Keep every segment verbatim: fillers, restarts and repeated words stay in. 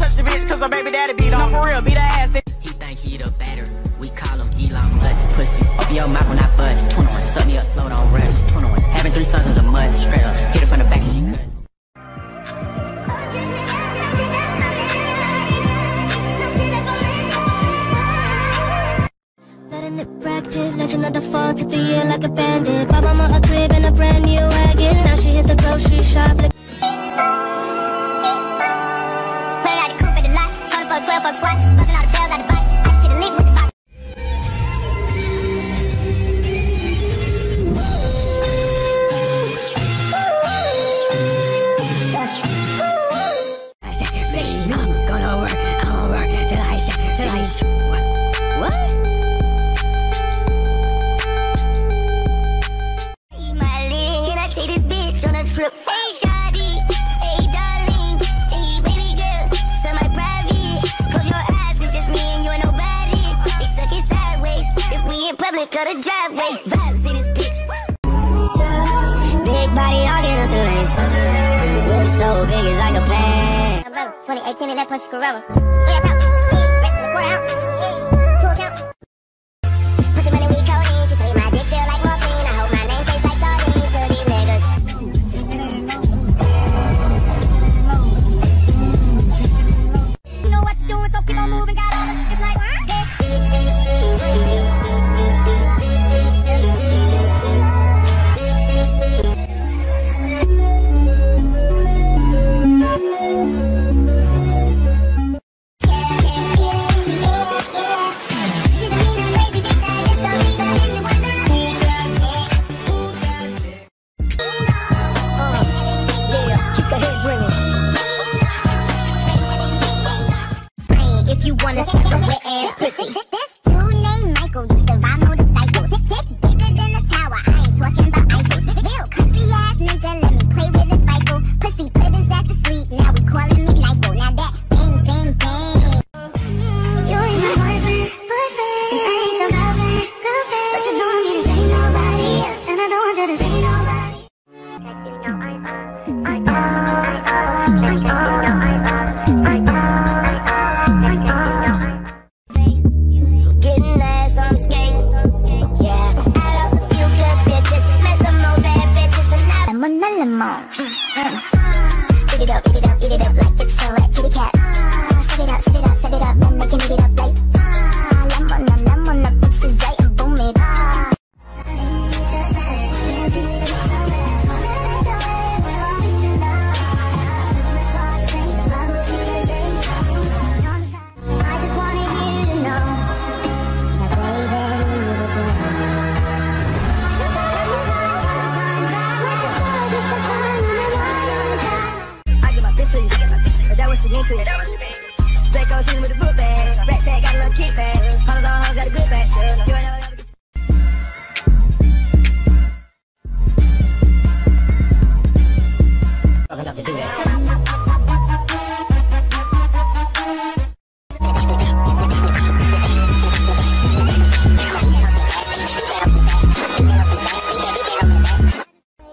touch the bitch, cause her baby daddy beat on. No, for real, beat her ass. He think he the better. We call him Elon Musk. Pussy. Open your mouth when I bust. twenty-one. Suck me up, slow, don't rush. twenty-one. Having three sons is a must. Straight up. Hit it from the back and she cuts. Legend of the fall, took the year like a bandit. Bought mama a crib and a brand new wagon. Now she hit the grocery shop. Like play out the coupe at the lot. Told her fuck twelve, fuck SWAT. Busting all the bells out the box. I just hit a lick with the box. I said, say no, I'm gonna work. I'm gonna work till I shit, till I shit. What? What? Trip. Hey shawty, hey darling, hey baby girl, so my private. Close your eyes, it's just me and you and nobody. They suck it sideways, if we in public or the driveway. Vibes in this bitch. Big body arguing up the lanes. Whip so big it's like a plane. Umbrella, twenty eighteen in that Porsche Carrera. Yeah, pound, back to the quarter ounce. Two accounts. Pussy money we codeine. She say my dick feel like morphine. I hope my name tastes like sardines to these niggas. Doing so keep on moving, got all it. It's like you wanna see some wet ass pussy. This dude named Michael used to ride motorcycles. Dick bigger than a tower. I ain't talking about Eiffel. Real country ass nigga, let me play with his rifle. Pussy put his ass to sleep. Now we calling me Nyko. Now that bang bang bang. You ain't my boyfriend, boyfriend. And I ain't your girlfriend, girlfriend. But you don't want me to say nobody else, and I don't want you to say nobody. I know, I know, I know, I know. Lemon. Eat it up, eat it up, eat it up like it's a wet kitty cat. Shove it up, shove it up, shove it up, and make him eat it up like lemon, lemon, the fix is right and boom it. I just wanted you to know that baby, you're the best. That what she mean to you. That what she mean. Black goes in with a book bag. Rat tag got a little kickback. Hundred dollar hoes got a good batch. You ain't never got a enough to do that.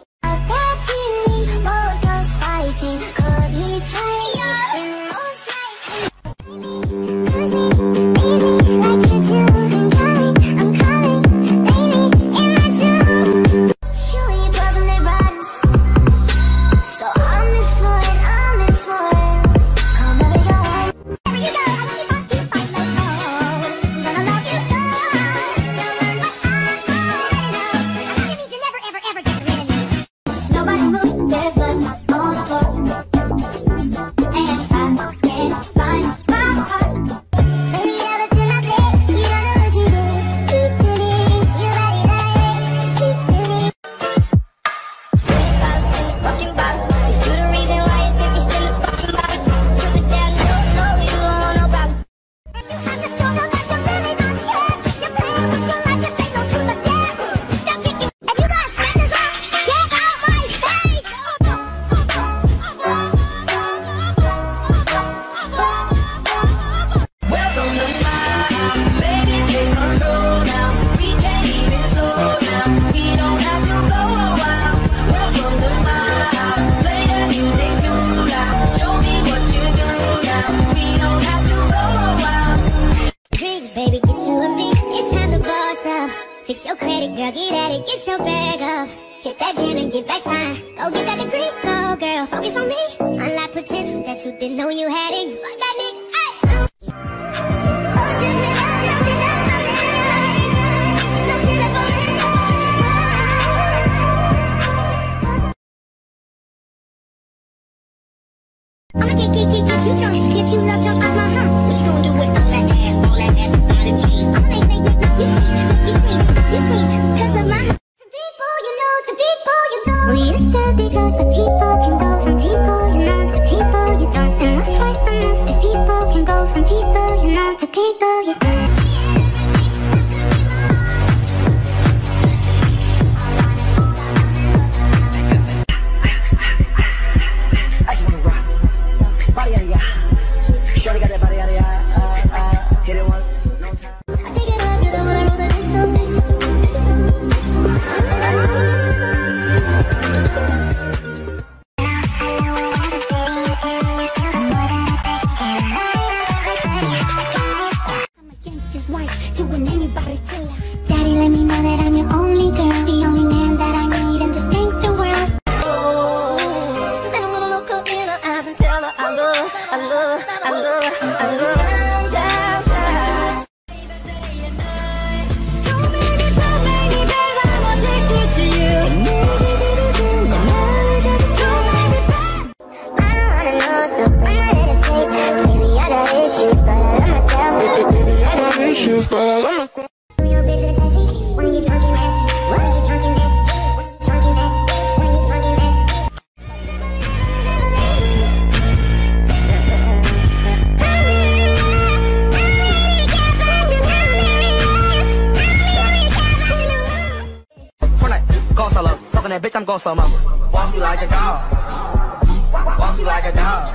Fighting, could he try? Fix your credit, girl, get at it, get your bag up. Hit that gym and get back fine. Go get that degree, go girl, focus on me. Unlock potential that you didn't know you had in you. Fuck that nigga, ay. I'ma get, get, get, get you drunk, get you love drunk off my hump. What you gonna do with all that ass, all that ass inside and cheese? I'ma make, make, make, make you scream, make you scream, make you scream, cause of my. To people you know, to people you don't. We used to be close, but people can go from people you know to people you don't. And what hurts the most is people can go from people you know to people you don't. Daddy, let me know that I'm your only girl, the only man that I need in this gangster world. Oh, then I'm gonna look up in her eyes and tell her I love, I love, I love, I love. Down, down. So many, so many days I'm addicted to you. I don't wanna know, so I'ma let it fade. Baby, I got issues, but I love myself. Baby, I got issues, but I love myself. Bitch, it's tasty. Wanna get drunk and nasty. Wanna get drunk and nasty. Drunk and nasty. Wanna get drunk and nasty. Fortnite, go solo. Fucking that bitch, I'm going slow mo. Walk you like a dog. Walk you like a dog.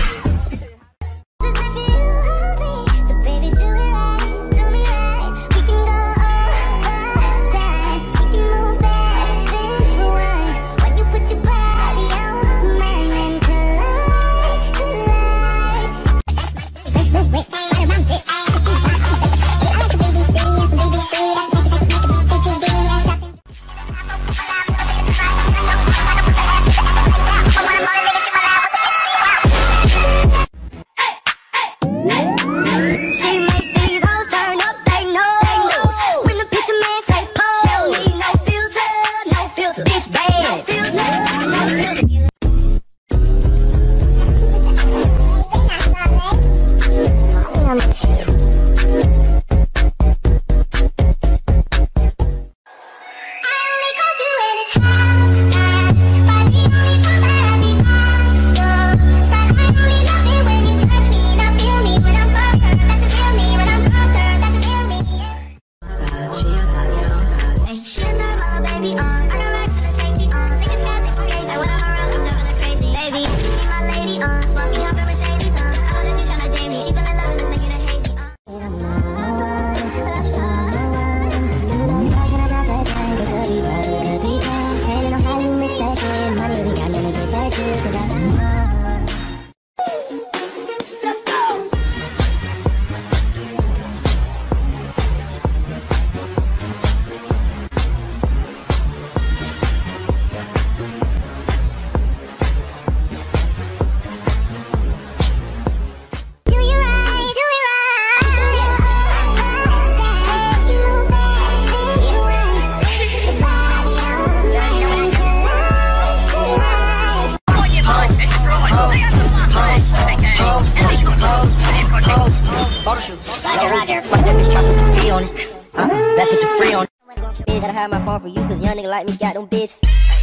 Roger, Roger. Fuck that bitch, chocolate with free on it. Huh? That's what the free on it. Bitch, gotta have my phone for you, cause young nigga like me got them bitches.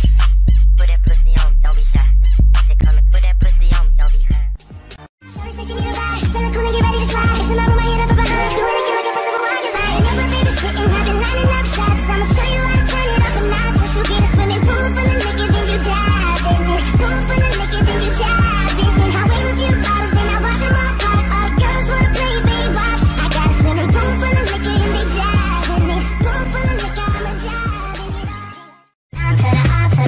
Put that pussy on me, don't be shy. They come and put that pussy on me, don't be high. Shorty said she need a ride. Tell her cool and get ready to slide. It's a mama, my head up from behind. Do it again like a person with one design. I know my baby sitting, I've been lining up shots. I'ma show you how to turn it up a notch. Once you get a swimming pool full of liquor, then you dive in it. Pool full of liquor, then you dive in it. Highway with few bottles, then I watch them all pop. All girls wanna play, baby, watch. I got a swimming pool full of liquor, and they dive in it. Pool full of liquor, I'ma dive in it. On to the altar.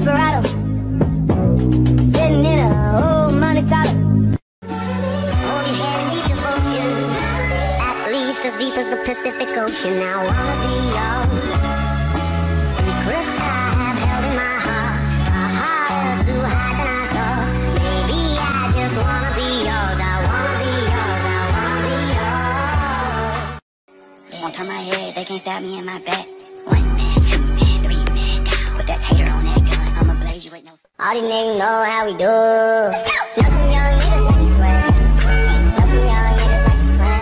desperado, sitting in a old Monte Carlo. Oh, you had deep devotion, at least as deep as the Pacific Ocean. I wanna be yours. Secrets I have held in my heart are harder to hide than I thought. Maybe I just wanna be yours. I wanna be yours. I wanna be yours. They won't turn my head, they can't stab me in my back. One man, two man, three man down. Put that tater on that gun, I'ma blaze you with no. All these niggas know how we do. Know some young niggas like to swear. Know some young niggas like to swear.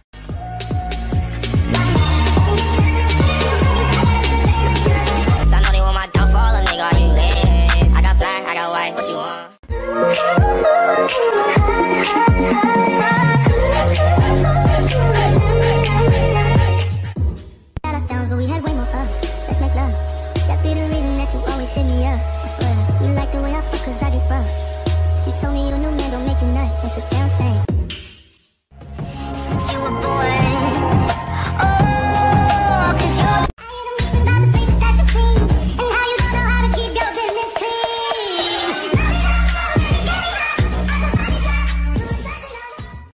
I know they want my downfall, a nigga, are you lit? I got black, I got white, what you want? But we had way more us. Let's make love. That be the reason that you always hit me up. I swear, you like the way I fuck cause I get rough. You told me your new man don't make you nut. That's a damn shame.